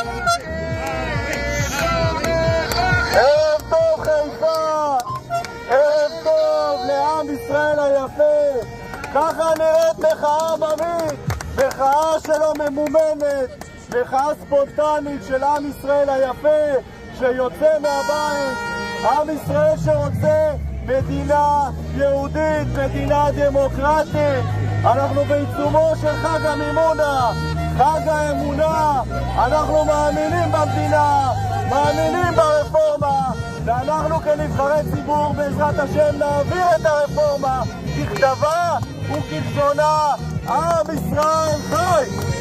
ערב טוב חיפה, ערב טוב לעם ישראל היפה. ככה נראית מחאה עממית, מחאה שלא ממומנת, מחאה ספונטנית של עם ישראל היפה שיוצא מהבית, עם ישראל שרוצה מדינה יהודית, מדינה דמוקרטית. אנחנו בעיצומו של חג המימונה, חג האמונה. אנחנו מאמינים במדינה, מאמינים ברפורמה, ואנחנו כנבחרי ציבור בעזרת השם נעביר את הרפורמה ככתבה וכלשונה. עם ישראל חי!